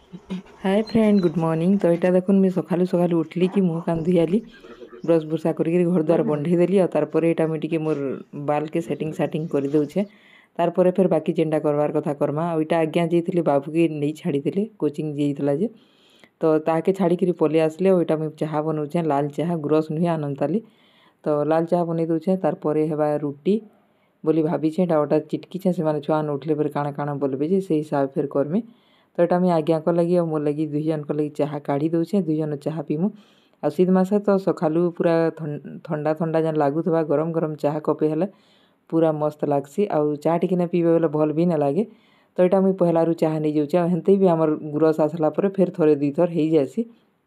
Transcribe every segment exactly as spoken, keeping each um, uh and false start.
हाय friend good morning. तो यहाँ देखुन मुझे सकालू सकालू उठली कि मुँह कान धुई आली ब्रश बुरसा करके घर द्वार बंधे देली और तार यहाँ मुझे मोर बाल के सेटिंग साटिंग कर दौचे। तार परे फिर बाकी जेनटा करवार कथा करमा। और यहाँ आज्ञा जाइए बाबू की नहीं छाड़ी कोचिंग जाइला जे तो ताके छाड़ी पलि आसले। और यहाँ मुझे चाह बनाऊे लाल चाह गुरस नुहे आनंदाली। तो लाल चाह बन दूचे तार परे हेबा रुटी बोली भाभी अटा चिटकी से छुआ उठले फिर काଣା काଣା बोलबे जे से हिसाब फिर करमी। तो यहाँ मुझे आज्ञा को लगी और मोर लगी दुई जन को लगी चाह काढ़ी दौचे दुई जन चाह पीमु। आ शीत मासे तो सकालू पूरा ठंडा ठंडा जन लगुवा गरम गरम चाह कपे हेले पूरा मस्त लगसी। आउ चाह टी पीबे बोले भल भी ना लगे। तो यहाँ मुझे पहलारू चाह नहीं जाऊे हेन्ते भी आमर गुरस आसला फिर थोड़े दुई थर हो जासी।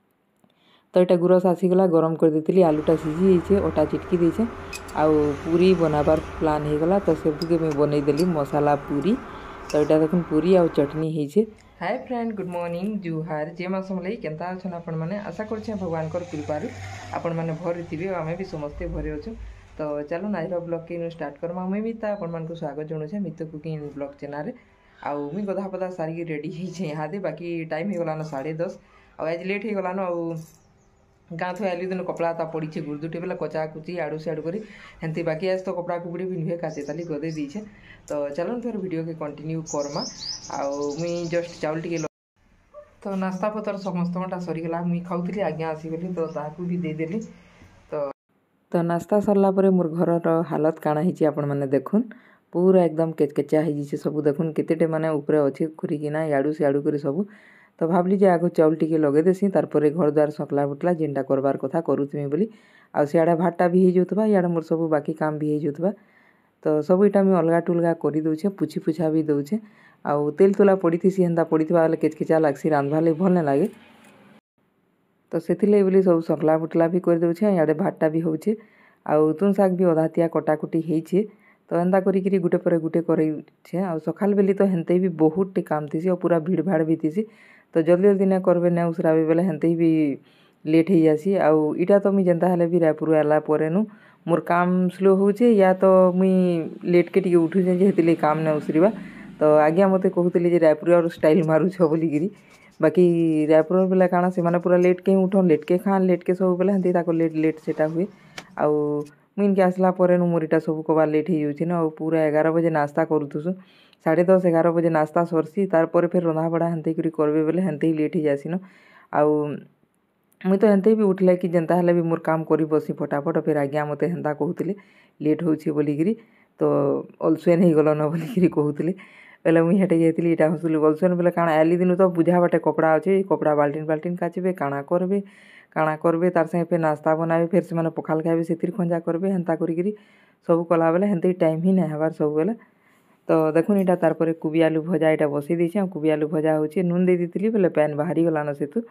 तो यहाँ गुरस आसीगला गरम कर देती आलूटा सीझी जाइए अटा चिटकी देचे आउ पूरी बनाबार प्लान हो गला। तो सबके मुझे बनईदेली मसाला पूरी। तो यहाँ देखुन पूरी आउ चटनी होइछे। हाय फ्रेंड गुड मॉर्निंग जुहार जे मासम लई केनता अछन आपण माने आशा करछे भगवान कर कृपारू आपण माने भरी थिबे आमे भी समस्ते भरी अछु। तो चलो नाइरा ब्लॉग के स्टार्ट करमा। मुई भी ता आपण मान को स्वागत जणुछे मित्त कुकिंग ब्लॉग चैनल रे। आउ मुई गधा पदा सारी रेडी हिचे यहाँ दे बाकी टाइम हो गला न साढ़े दस आ आज लेट हो गला न। आउ गाँ थो आलि दिन कपड़ा ता पड़ी गुरदुटे बेला कचा कुची आड़ू सियाड़ू करी हेंती बाकी आज तो कपड़ा कुपड़ी भी नुहे काचे ताली गदे दीछे। तो चलो फिर वीडियो के कंटिन्यू करमा। आउ मुई जस्ट चाउल टिके तो नास्ता पतर समस्तटा सरीगला मुई खाऊली आज्ञा आसीगली तो ताकू भी देदेली। तो तो नास्ता सरला परे मोर घर हालत काଣା हिची आपण माने देखुन पूरा एकदम केचकेचा हो सब देखुन केतेटे माने ऊपर अच्छे खुरिकिना याड़ू सियाड़ू कर सब। तो भावली जे आग चाउल टिके लगे देसी तार परे घर द्वार सकला बुटला जेनटा करबार कथा करूथमी बोली आ सियाड़े भातटा भी हो जाउथबा याड़े मोर सब बाकी काम भी हो जाउथबा। तो सब इटा मुझे अलगा टुलगा कर दौचे पुछी पुछा भी दौचे आउ तेल तुला पड़ी थी हेन्ता पड़ी बेले केचकेचा लगसी रांधवा लगे भल नहीं लगे। तो से बोली सब सकला बुटला भी कर दौचे याड़े भातटा भी होचे आउ तुन शाग भी अधातिया कटाकुटी होइछे। तो एंता करी गुटे पर गुटे करे आ सकाल बेली तो हेन्ते भी बहुत टे काम थी और पूरा भीड़ भाड़ भी थी। तो जल्दी जल्दी नहीं करबे नहीं उसराबे बेले हेन्ते भी लेट हो जासी। आउ इटा तो मुझे जेनता हेले भी रायपुर आला परेनु मोर काम स्लो होचे या तो मुई लेट के टिके उठुचे जे काम नहीं उसरिबा। तो आज्ञा मते कहते रायपुर और स्टाइल मारुछ बोलिकी बाकी रायपुर बेला काଣା से माने पूरा लेट के उठन लेट के खान लेट के सब बेले हेन्ते ताको लेट लेट सेटा हुए। आउ मुई इनके आसला परेनु मोर इटा सब कबार लेट हो जाउछे न। पूरा एगार बजे नास्ता करूथुसु साढ़े दस एगार बजे नास्ता सरसी तार परे फिर रंधा बड़ा हेन्ते करी करबे बेले हेन्ते ही लेट हो जासी न। आउ मुई तो हेन्ते भी उठले कि जेनता हेले भी मोर काम करी बसी फटाफट फिर आज्ञा मते हेन्ता कहते लेट होउछे बोलिकी तो अलसुएन हो गलन बोलिकी कहते बेले मुई हेटे जाइली इटा हसुली अलसुएन बेले काଣା आली दिन तो बुझा बाटे कपड़ा अच्छे कपड़ा बाल्टीन बाल्टीन काचबे काଣା करबे काଣା करबे तार संगे फिर नास्ता बनाबे फिर से माने पखाल खाइबे से खंजा करबे हेन्ता करी सब कला बेले हेन्ते टाइम ही नहीं हबार सब बेले। तो देखुन इटा तार परे कुबी आलू भजा इटा बसई देछे कुबी आलू भजा होचे नून दे देती बेले पैन बाहरी गलान सेतु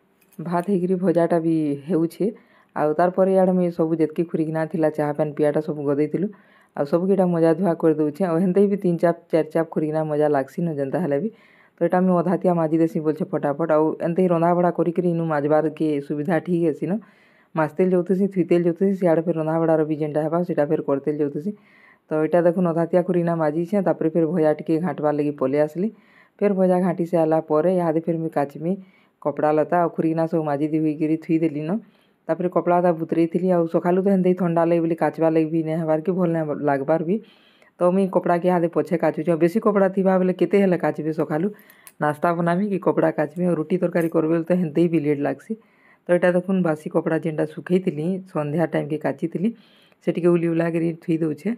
भात होकर भजाटा भी होउछे। आउ तार परे याडे मुझे सब जेतकी खुरिकिना थिला चाह पैन पियाटा सब गदेइथिलु आ सबके इटा मजा धुआ कर दौचे और हेन्ते भी तीन चाप चार चाप खुरिकिना मजा लागसी न जेनता हेले भी। तो यहाँ मुझे अधातिया माजी देसी बोलछे फटाफट आउ एनते ही रंधा बड़ा करी इनु माजबार के सुविधा ठीक है न मासतेल जाऊथसी थुईतेल जाऊथसी सियाड़े फिर रंधा बड़ार भी जेनटा हेबा सेटा फिर करतेल जाऊथसी। तो यहाँ देखुन अधातिया खुरिकिना माजीछे तापर फिर भजा टिके घाटबार लगी पलि आसली फिर भजा घाटी से आला परे यहाँ फिर मुझे काचमी कपड़ा लता और खुरिकिना सब माजी दी हुई थुईदेली न। तापर कपड़ा ता बुतरई थी आ सकालू तो हेन्ते ठंडा लगे बोली काचवा लगे भी नहीं हबार कि भल नहीं लगबार भी। तो मुई कपड़ा के यहाँ पछे काचुचे बेसी कपड़ा थी बेले केते हेले काचबे सकालू नास्ता बनामी कि कपड़ा काचबी और रुटी तरकारी करबे तो हेन्ते भी लेट लागसी। तो यहाँ देखुन बासी कपड़ा जेनटा सुखई थी संध्या टाइम के काची थी से टिके उली उला कर थुई दौचे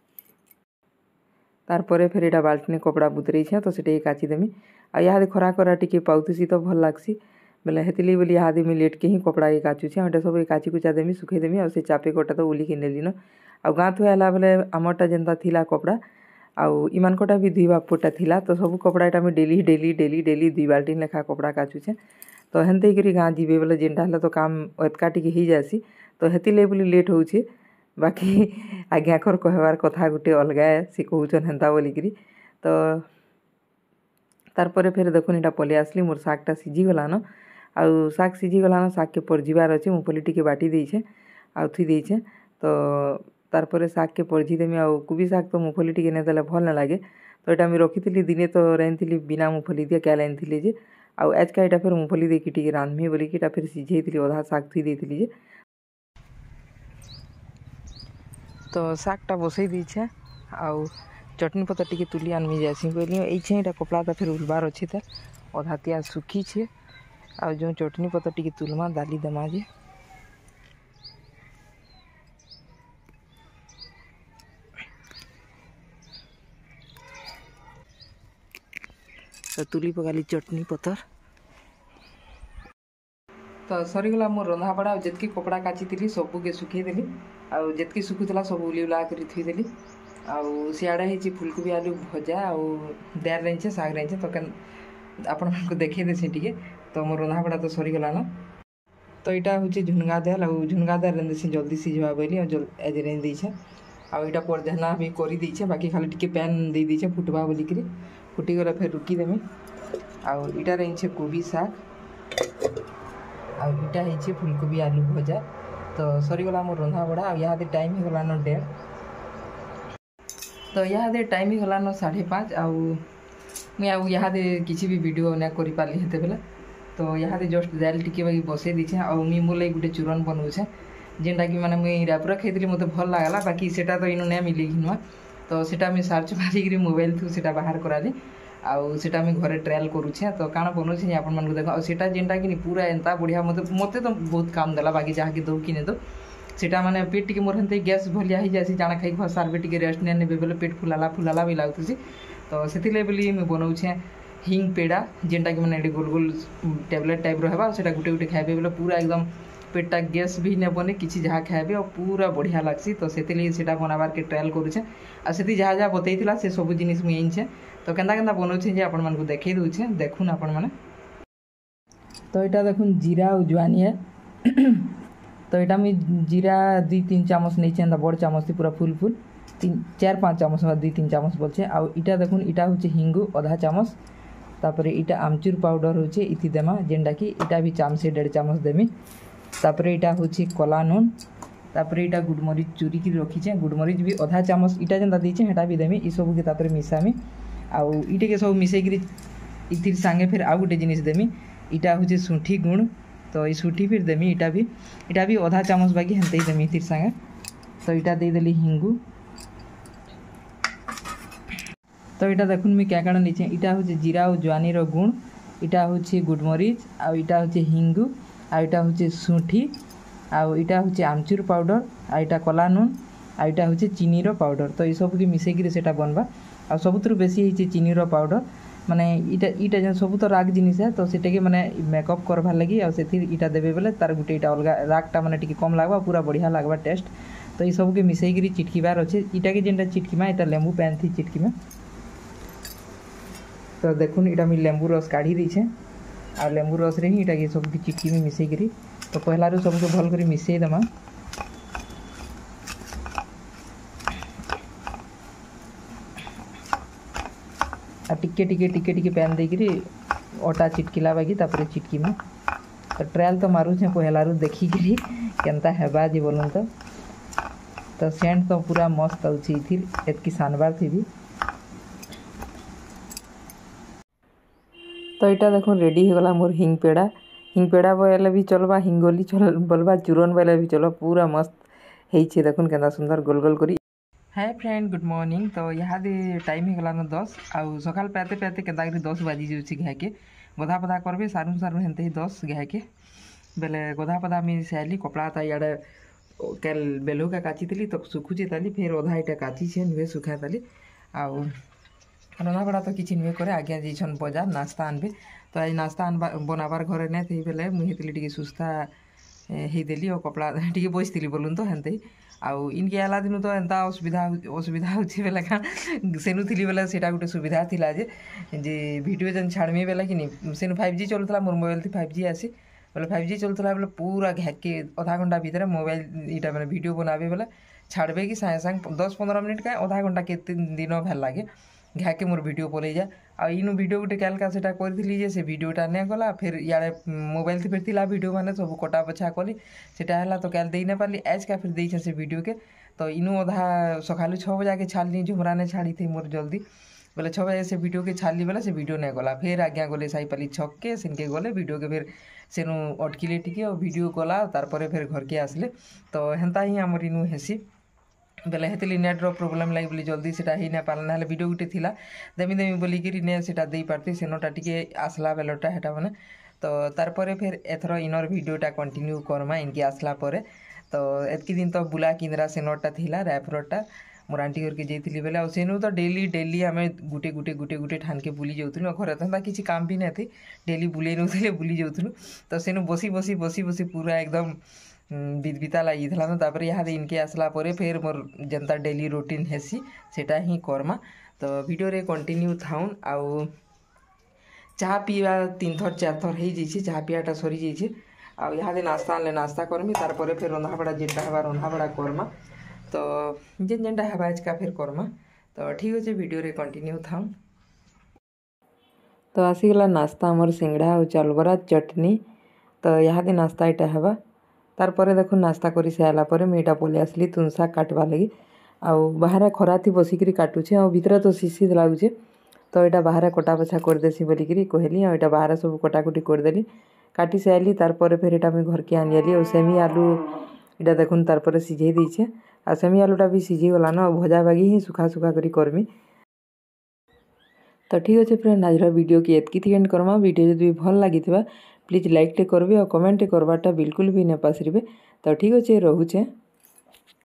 तार परे फिर यहाँ बाल्टीने कपड़ा बुतरई तो से काचिदेमी आ यहाँ खरा खरा टिके पाउथसी तो भल लागसी बेले हेतिली बोली यहाँ मुझे लेट के ही कपड़ा ये काचुचे और सब काची कुचा देमी सुखईदेमी और से चापे कटा तो उलिकी नेली न। आ गाँ थो आला बेले आमरटा जेनता थिला कपड़ा आउ इमानकटा भी दुई बापुटा थिला तो सब कपड़ा यहाँ मुझे डेली डेली डेली डेली दुई बाल्टीन लेखा कपड़ा काचुचे। तो हेन्ते करी गाँ जीवे बेले जेनटा हेले तो काम एतका टिके ही जासी तो हेतिले बोली लेट होउछे। बाकी आज्ञाकर कहबार कथा गोटे अलगा से कहउछन हेन्ता बोलिकी। तो तार परे फिर देखुन इटा पलि आसली मोर शागटा सीझी गला न आउ शाग सीझी गला न शाग के परजिबार अच्छे मुफली टिके बाटी देछे आउ थुई देछे। तो तार परे शाग के परजी देमी आउ कुबी शाग तो मुफली टिके नहीं देले भल नहीं लगे। तो यहाँ मुझे रखी दिने तो रांधि बिना मुफली दिए क्या रांधि जे आउ आजका यहाँ फिर मुंगफली देखी टी रांधमी बोलिकी फिर सीझे अधा शाग थी देती जे तो शागटा बसई दीछे आउ चटनी पतर टी तुली आनमी जासी कहली ये कपड़ा फिर उलबार अच्छे तार अधा तिया सुखी छे आ जो चटनी पतर टी तुलमा दाली दमा जे तो तुली पकाली चटनी पतर तो सरीगला मोर रंधा बड़ा जितकी कपड़ा काची सबू के सुखी देली आउ जितकी सुखुला सब उली उला कर थीदेली आउ सियाड़े होती फुलकोबी आलू भजा आउ दार रही शाग रही तो आपण को देखे देसी टी तो मोर रंधा बड़ा तो सरीगला ना तो यहाँ हूँ झुनगा दाल आउ झुनगा दाल रेंदेसी जल्दी सीझवा बोली एज रेंज देछे आउ यहाँ पर देना भी कर देछे बाकी खाली टिके पैन दे दीछे फुटवा बोलिकी फुटीगला फिर रुकीदेमी आउ इटा रही कोबी शाग आउ इटा है फुलकोबी आलू भजा तो सरीगला मोर रंधा बड़ा आ यहाँ टाइम ही गलान डेढ़ तो यहाँ टाइम ही गलान साढ़े पाँच आउ मुझे आउ यहाँ किसी भी वीडियो ना कर पारि हेते बेले तो यहाँ जस्ट दाल टिके बाकी बसई दीछे आउ मुई मोर लगे गोटे चूरन बनाऊे जेनटा कि माने मुई रापुरा खाई मत भल लगला बाकी सेटा तो इनु ना मिली घिनवा तो सेटा मुझे सर्च मारिक मोबाइल थ्रू सेटा बाहर कराली आउ सेटा मुझे घरे ट्रायल करुछे तो काण बनाऊे आपण मानक देख आ सेटा जेनटा कि पूरा एंता बढ़िया मत मते तो बहुत काम देला बाकी जहाँ कि दो कि नहीं तो सेटा माने पेट टी मोर हेन्ते गैस भलिया ही जासी जाना खाई खसार भी टी रेस्ट ने बेले पेट फुलाला फुलाला भी लगुसी तो से बोली मुझे बनाऊे हिंग पेड़ा जेनटा कि मैंने गोल गोल टैबलेट टाइप रहा से गोटे गोटे खाइबे बोले पूरा एकदम पेटा गैस भी ने बने किसी जहाँ खाइबे और पूरा बढ़िया लगसी तो से बनाबार के ट्रायल करुचे आ से जहाँ जहाँ बतईला से सब जिनिस मुझे आनछे तो केन्ता केन्ता बनाऊे जे आपण मानकु देखई दूचे देखुन आपण माने तो यहाँ देखुन जीरा और जुआनी है तो यहाँ मुझे जीरा दुई तीन चामच नहीं बड़ चामच थी पूरा फुल फुल तीन चार पाँच चामच दुई तीन चामच बोलछे आउ इटा देखुन इटा हूँ हिंगु अधा चामच तापर इटा आमचूर पाउडर होचे इति देमा जेनटा कि इटा भी चामचे डेढ़ चामच देमी तापर इटा होचे कला नून तापर इटा गुड़मरीच चूरी की रखीचे गुड़मरीच भी अधा चामच इटा जेनता दीचे हेटा भी देमी ई सब के तापर मिसामी आउ इटे के सब मिसेकरी इतिर सांगे फिर आउ गोटे जिनिस देमी इटा हूँ सुंठी गुण तो ये सुंठी फिर देमी इटा भी इटा भी अधा चामच बाकी हेनते ही देमी इतिर सांगे तो इटा दे देली हिंगू तो यहाँ देखुन मुझे क्या क्या नीचे इटा हूँ जीरा और जुआनी गुण इटा हूँ गुड़मरीच आउ इटा हूँ हिंगू आ इटा हूँ सुंठी आउ इटा हूँ आमचूर पाउडर आ इटा कला नून आ इटा हूँ चीनीर पाउडर तो ये सब मिसेकी सेटा बनवा आ सबुत बेसी होती चीनीर पाउडर माने इटा इटा जो सब तो राग जिनिस है तो सेटे माने मेकअप करवार लगी आ इटा देवे बेले तार गोटे इटा अलग रागटा माने टिके कम लगवा पूरा बढ़िया लगवा टेस्ट तो ये सब के मिसेकी चिटकीबार अच्छे इटा के जेनटा चिटकीमा इटा लेंबू पैन थी चिटकीमा तो देखुन इटा मुझे लेंबू रस काढ़ी दीछे आ लेंबू रस रे ही इटा के सब चिटकी में मिसेई करी तो पहला रू सबको भल करी मिसेई दमा आ टिके टिके टिके टिके पैन दे करी ओटा चिटकीला बाकी तापर चिटकी में तो ट्रायल तो मारू छे पहला रू देखी करी केनता हेबा जी बोलन तो तो सेंट तो पूरा मस्त आउछि इथिर एतकी सानबार थी भी तो यहाँ देखो रेडी होगला मोर हिंग पेड़ा हिंग पेड़ा बोले भी चलवा हिंगोली चल बोलवा चूरन बोले भी चलो पूरा मस्त है देखुन केना सुंदर गोल गोल करी हाय फ्रेंड गुड मॉर्निंग तो यहाँ दे टाइम होगला न दस आउ सकाल पाते पाते केन्ता करी दस बाजी जाऊँगी घाए के गधा पधा करबे सारू सारू हेनते ही दस घाए के बेले गधा पधा मुझे साइली कपड़ा था इे कैल बेलू का काची थी तो सुखुचे ताली फिर अधा इटा काची छे नुहे सुखा ताली आउ रंधा बड़ा तो किसी नुहे करे आगे जाइछन बजार नास्ता आनबे तो आज नास्ता आनबा बनाबार घरे नहीं थी बेले मुझे टी सुस्ता हेदेली और कपड़ा टी बसती बोलून तो हेनते ही आउ इनके आला दिन तो एंता असुविधा असुविधा होची बेला का सेनु थी बेला सेटा गोटे सुविधा थिला जे जे वीडियो जन छाड़मी बेला कि नहीं सेनु फाइव जी चलता मोर मोबाइल थी फाइव जी आसी बोले फाइव जी चलता बेले पूरा घाके आधा घंटा भीतर मोबाइल इटा मैंने वीडियो बनाबे बेले छाड़बे कि सागे सागे दस पंद्रह मिनट का आधा घंटा के दिन भल लगे घाके मोर वीडियो पलि जाए आ इनु वीडियो गोटे कैलका सेटा करी जे से वीडियोटा नहीं गला फिर इे मोबाइल थी फिर वीडियो मैंने सब कटा बछा कली सेटा है तो कैल दे नहीं पार्ली आज का फिर दे से वीडियो के तो इनु अधा सकालू छः बजा के छाड़ी झुमरा ने छाड़ी थी मोर जल्दी बोले छः बजे से वीडियो के छाड़ली बेले से वीडियो नहीं गला फिर आज्ञा गले साईपाली छक के सेनके गले वीडियो के फिर सेनु अटकिले टिके और वीडियो गला तारपर फिर घर के आसले तो हेन्ता ही आमर इनू हेसी बेले हेतली नेट्र प्रोब्लेम लगी बोली जल्दी से ही ना पाला ना वीडियो गुटे थिला देमी देमी बोलिकी ने से दे पारती सेनोटा टिके आसला बेलटा हेटा मैंने तो तारपर फिर एथर इनर वीडियोटा कंटिन्यू करमा इनके आसला परे तो एतकी दिन तो बुला किंद्रा सेनटा थिला रायपुरटा मोर आंटी घर के जाइली बेले आ सेनु तो डेली डेली आम गुटे गुटे गुटे गुटे ठान के बुली जाऊँ घर तो किसी काम भी नहीं थी डेली बुले नौले बुली जाऊँ तो सेनु बसी बसी बसी बसी पूरा एकदम बिदबिता लगी था तापर यहाँ इनके आसला परे फिर मोर जनता डेली रूटीन हेसी सेटा ही करमा तो वीडियो रे कंटिन्यू थाउन आउ चाह पीवा तीन थर चार थर हो जाइए चाह पीवाटा सरी जाइए आ यहाँ नास्ता आनले नास्ता करमी तारपर फिर रंधाबड़ा जेनटा हवा रंधाबड़ा करमा तो जेन जेनटा हवा आजका फिर करमा तो ठीक अच्छे वीडियो रे कंटिन्यू था तो आसीगला नास्ता आमर सिंगड़ा और चाउलबरा चटनी तो यहाँ नास्ता यहाँ हवा तारपर देखो नास्ता कर सारापर मुझा पलि आसली तुन शाग काटवा लगी आउ बाहर खरा थी बसिकी काटुचे आ भितर तो शीशी लगुचे तो यहाँ बाहर कटा बछा करदेसी बोलिकी कहली आ यहाँ बाहर सब कटाकुटी करदेली काटी सारी तारपर फिर यहाँ मुझे घर के आनिली और सेमी आलू यहाँ देखुन तारपर सिझे देछे आ सेमी आलूटा भी सिझी गलान भजा भागी ही सुखा सुखा करी करमी तो ठीक अच्छे फ्रेंड आज वीडियो की एतकी एंड करमा वीडियो जब भल लगी प्लीज लाइक टे करबे और कमेंट करवाटा बिल्कुल भी नहीं पासरिबे तो ठीक अच्छे रोचे।